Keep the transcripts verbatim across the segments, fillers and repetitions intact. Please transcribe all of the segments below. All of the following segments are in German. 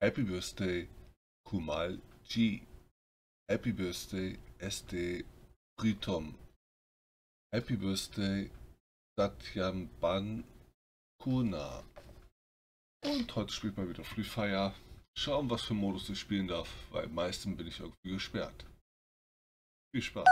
Happy Birthday Kumal G. Happy Birthday S D Pritom. Happy Birthday Satyamban Kuna. Und heute spielt man wieder Free Fire. Schauen, was für Modus ich spielen darf, weil meistens bin ich irgendwie gesperrt. Viel Spaß.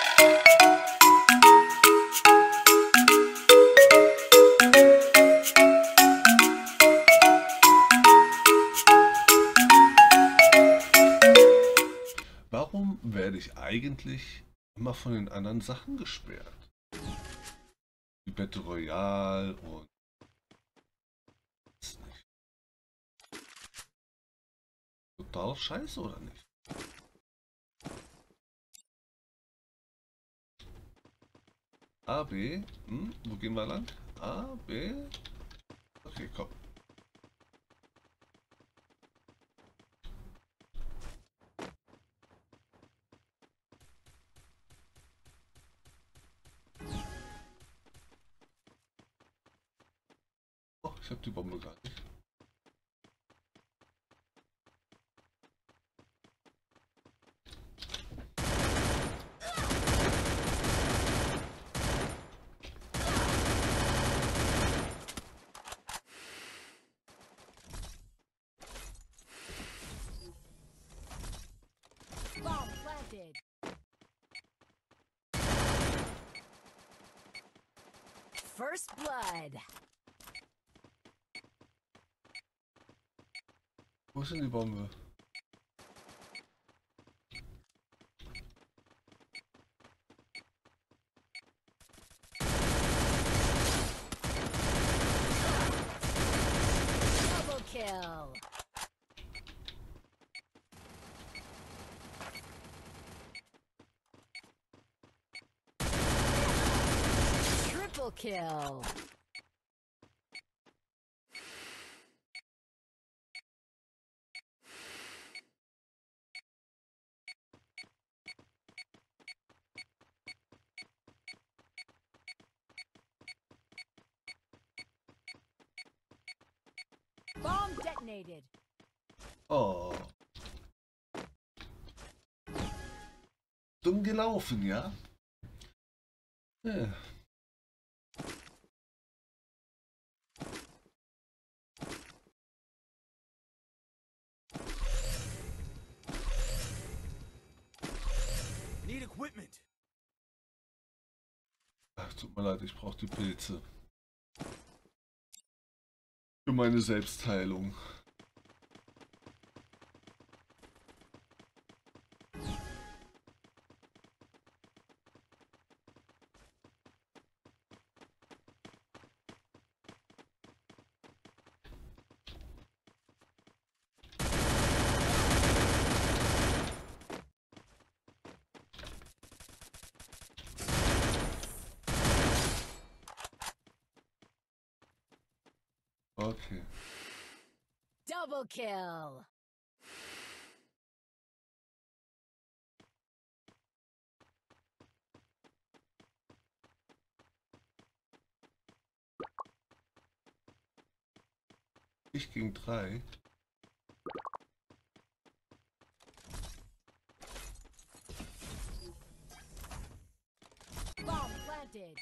Warum werde ich eigentlich immer von den anderen Sachen gesperrt? Die Battle Royale und... Ist nicht total scheiße, oder nicht? A, B, hm, wo gehen wir lang? A, B, okay, komm. Oh, ich habe die Bombe gar nicht. First blood. Wo ist denn die Bombe? Double kill. Triple kill. Bomb detonated. Oh. Dumm gelaufen, ja? Ja. Need equipment. Ach, tut mir leid, ich brauche die Pilze. Für meine Selbstheilung. Okay. Double kill. Ich gegen drei. Bomb planted.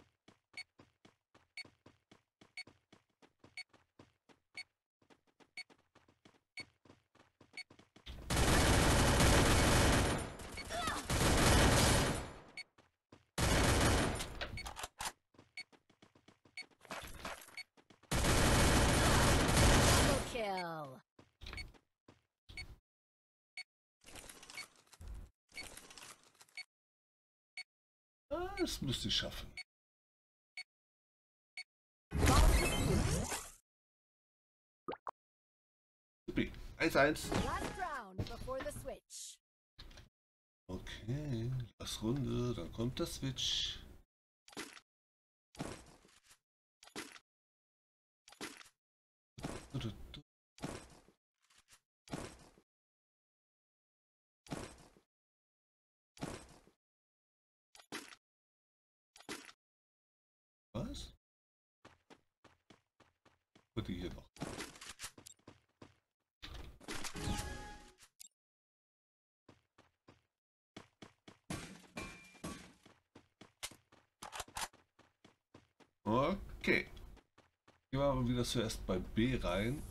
Double kill. Ah, das müsste ich schaffen. Supi. eins eins. Last round before the switch. Okay, lass Runde, dann kommt der Switch. Was? Und die hier noch. Okay. Gehen wir aber wieder zuerst bei B rein.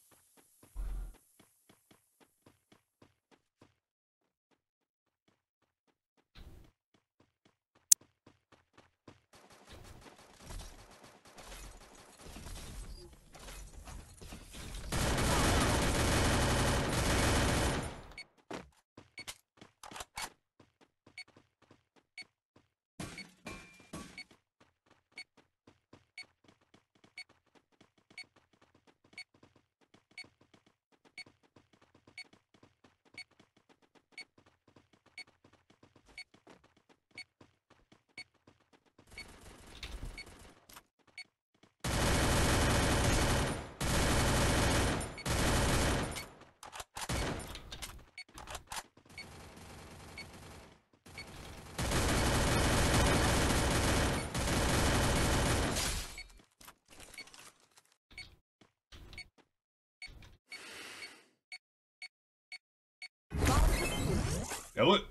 Jawohl.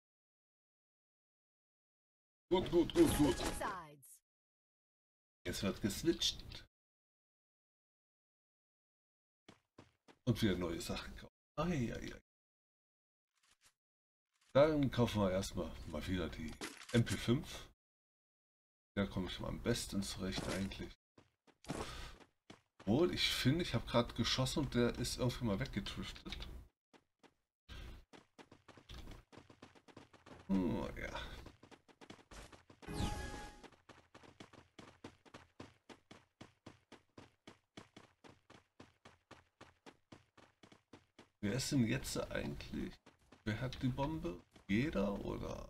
Gut, gut, gut, gut. Sides. Jetzt wird geswitcht. Und wieder neue Sachen kaufen. Ai, ai, ai. Dann kaufen wir erstmal mal wieder die M P fünf. Da komme ich mal am besten zurecht eigentlich. Obwohl, ich finde, ich habe gerade geschossen und der ist irgendwie mal weggetriftet. Oh, ja. Wer ist denn jetzt eigentlich? Wer hat die Bombe? Jeder oder?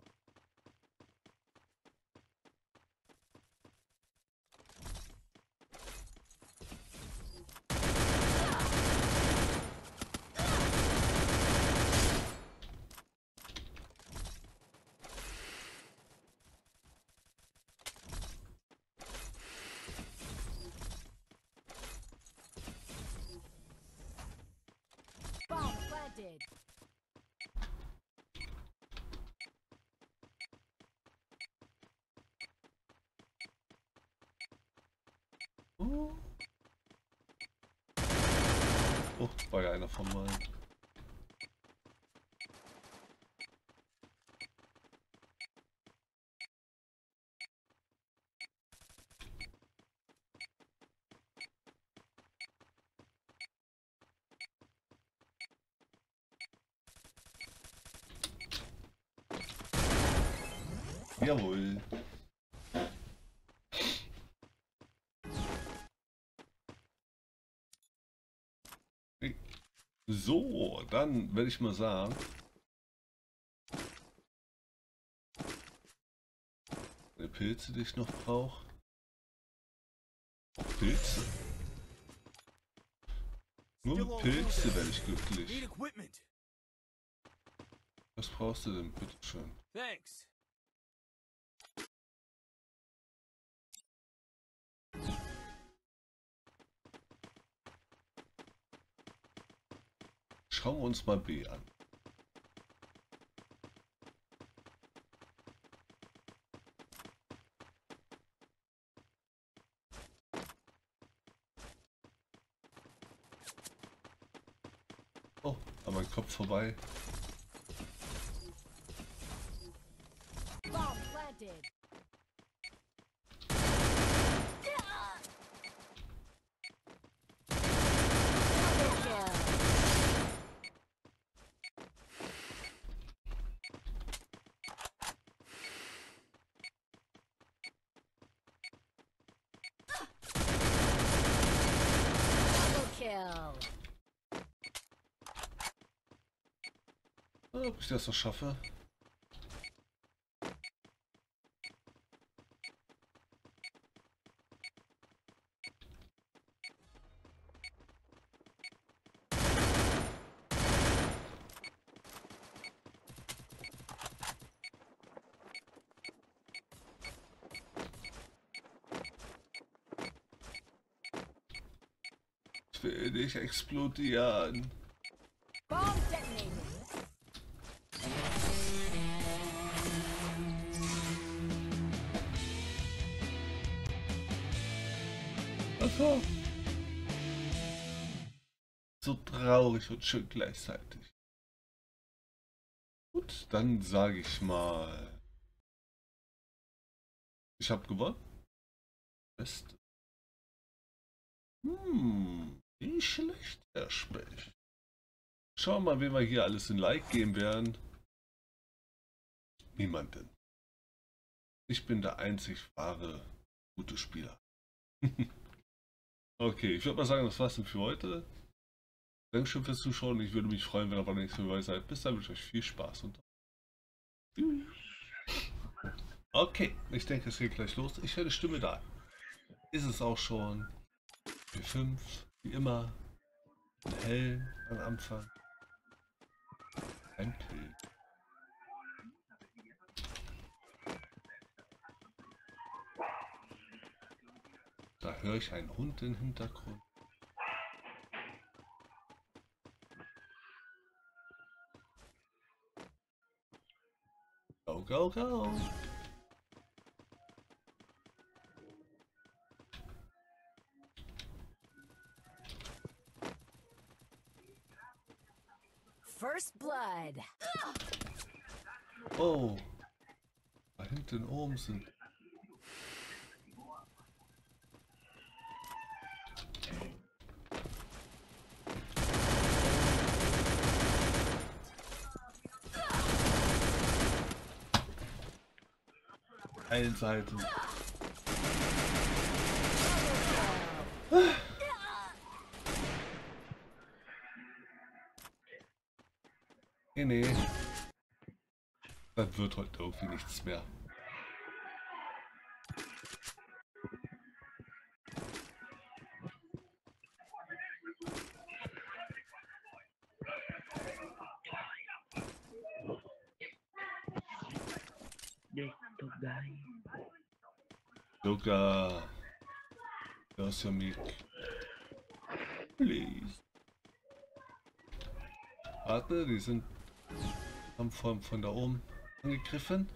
Bomb planted. Oh, oh, war ja einer von meinen. Jawohl. So, dann werde ich mal sagen. Die Pilze, die ich noch brauche. Pilze. Nur mit Pilze werde ich glücklich. Was brauchst du denn, bitteschön? Thanks. Schauen wir uns mal B an. Oh, an meinem Kopf vorbei. Bomb planted. Double kill. Double kill. Ob ich das noch schaffe? Ich will nicht explodieren. Bomb detonated. So. So traurig und schön gleichzeitig. Gut, dann sage ich mal, ich habe gewonnen. Beste. Hm, nicht schlecht, Herr Specht. Schauen wir mal, wen wir hier alles in Like geben werden. Niemanden. Ich bin der einzig wahre gute Spieler. Okay, ich würde mal sagen, das war's denn für heute. Dankeschön fürs Zuschauen. Ich würde mich freuen, wenn ihr beim nächsten Mal dabei seid. Bis dann, wünsche ich euch viel Spaß und tschüss. Okay, ich denke, es geht gleich los. Ich höre die Stimme da. Ist es auch schon für fünf, wie immer, hell am Anfang. Ein Pill. Da höre ich einen Hund im Hintergrund. Go, go, go! First blood. Oh! Da hinten oben sind. Allen Seiten. Nee, nee. Das wird heute irgendwie nichts mehr. Sogar. Das ist ja mich. Please. Warte, die sind haben von, von da oben angegriffen.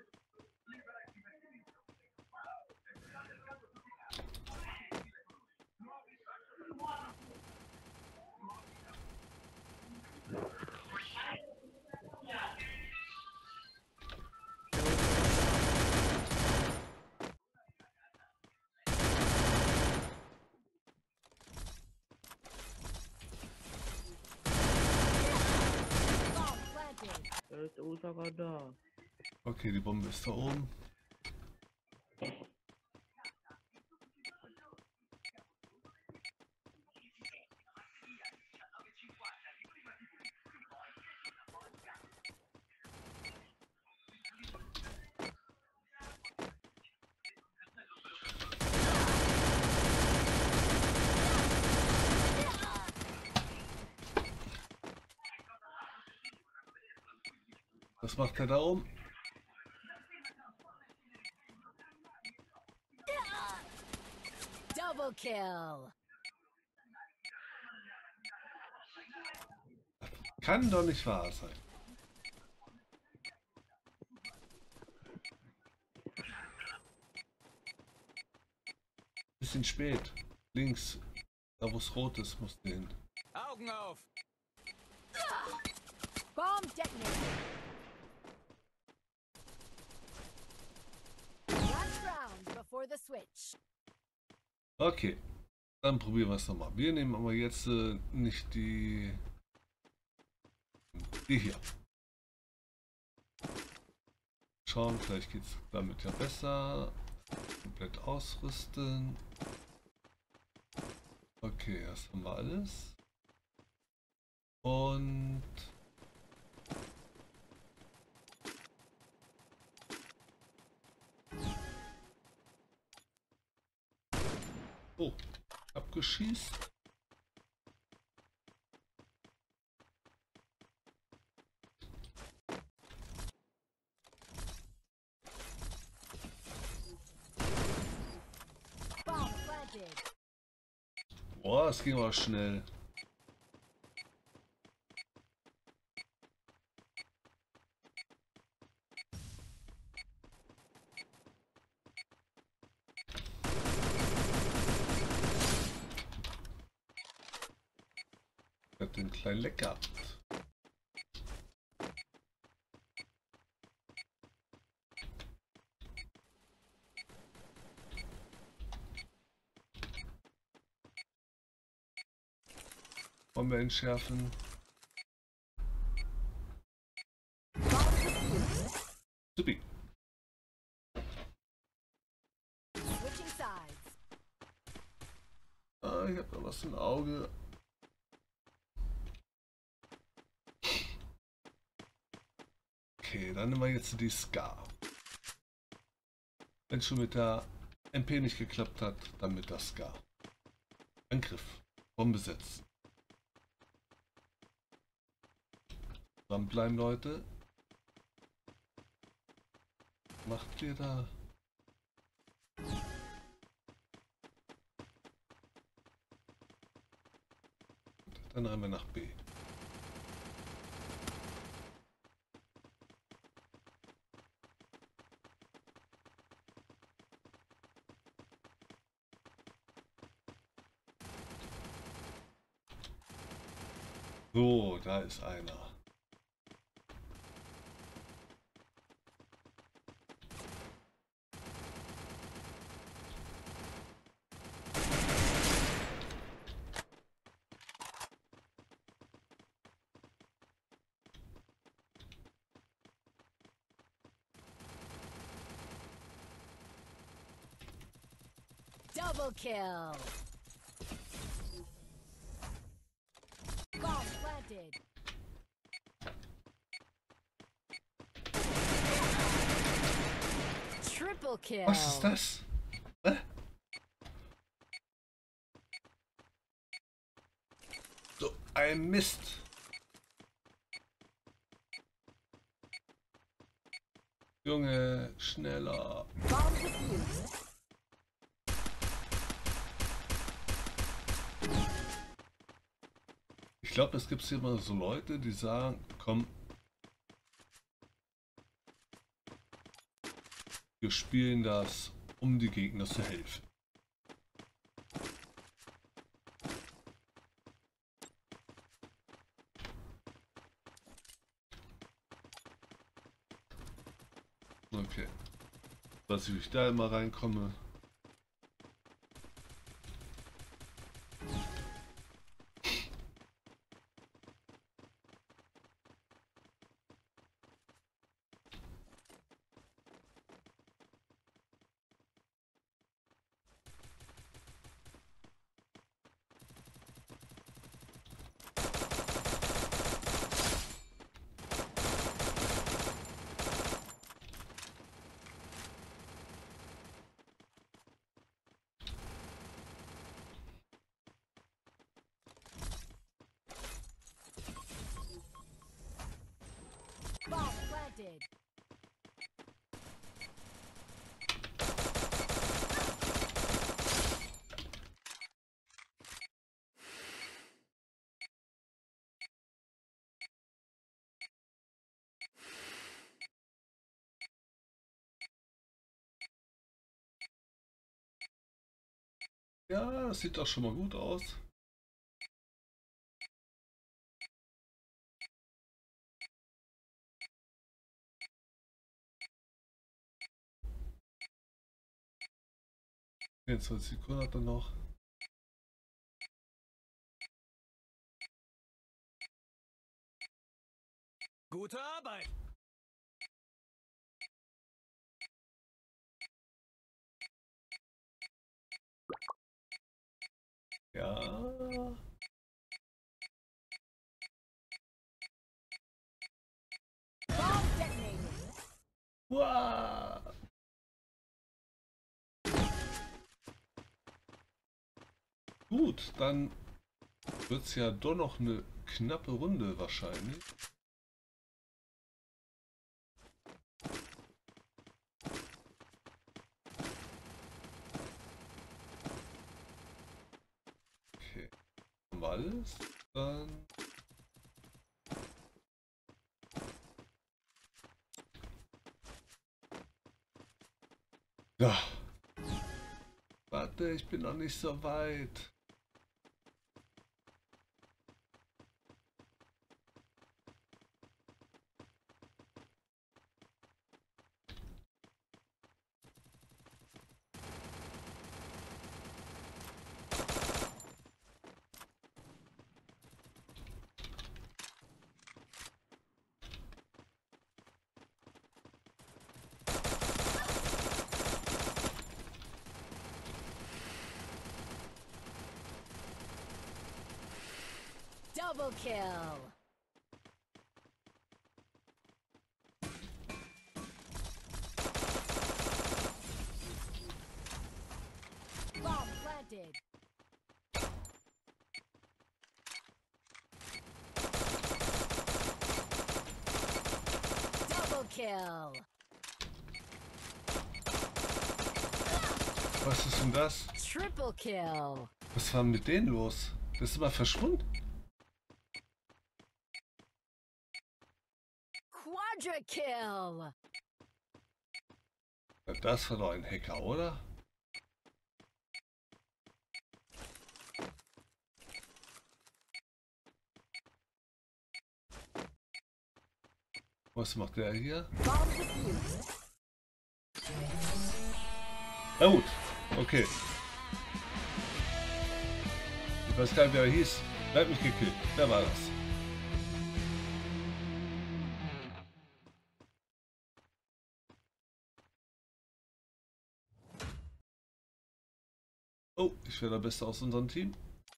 Okay, die Bombe ist da oben. Was macht er da oben? Double kill. Kann doch nicht wahr sein. Bisschen spät. Links, da wo es rot ist, muss der hin. Augen auf! Bomb detonated. Last round before the switch. Okay, dann probieren wir es nochmal. Wir nehmen aber jetzt äh, nicht die... Die hier. Schauen, vielleicht geht es damit ja besser. Komplett ausrüsten. Okay, das haben wir alles. Und... Oh, abgeschießt. Bomb planted. Boah, das ging aber schnell. Hat den kleinen Leck gehabt. Wollen wir entschärfen? Supi. Switching sides. Ah, ich habe da was im Auge. Okay, dann nehmen wir jetzt die Scar. Wenn es schon mit der M P nicht geklappt hat, dann mit der Scar. Angriff. Bombe setzen. Dranbleiben, Leute. Macht ihr da? Dann rennen wir nach B. So, da ist einer. Double kill. Bomb planted. Triple kill. Was ist das? Hä? So ein Mist. Junge, schneller. Bomb defused. Ich glaube, es gibt hier immer so Leute, die sagen, komm, wir spielen das, um die Gegner zu helfen. Okay. Dass ich wie ich da immer reinkomme. Bomb planted. Ja, das sieht doch schon mal gut aus. vierundzwanzig Sekunden hat er noch. Gute Arbeit! Ja. Bomb detonated. Wow. Gut, dann wird es ja doch noch eine knappe Runde wahrscheinlich. Okay, haben wir alles? Dann... Ja. Warte, ich bin noch nicht so weit. Double kill. Bomb planted. Double kill. Was ist denn das? Triple kill. Was war mit denen los? Das ist immer verschwunden. Quadra kill. Ja, das war doch ein Hacker, oder? Was macht der hier? Bomb defused. Na gut, okay. Ich weiß gar nicht, wer er hieß. Wer hat mich gekillt? Wer war das? Oh, ich wäre der Beste aus unserem Team.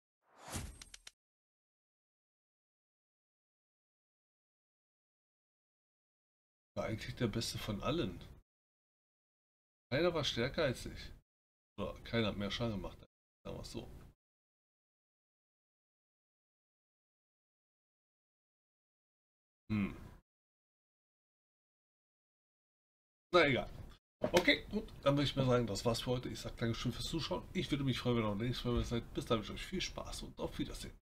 War eigentlich der Beste von allen. Keiner war stärker als ich. Oder keiner hat mehr Schaden gemacht. Sagen wir es so. Hm. Na egal. Okay, gut. Dann würde ich mal sagen, das war's für heute. Ich sage Dankeschön fürs Zuschauen. Ich würde mich freuen, wenn ihr auch nächstes Mal seid. Bis dahin wünsche ich euch viel Spaß und auf Wiedersehen.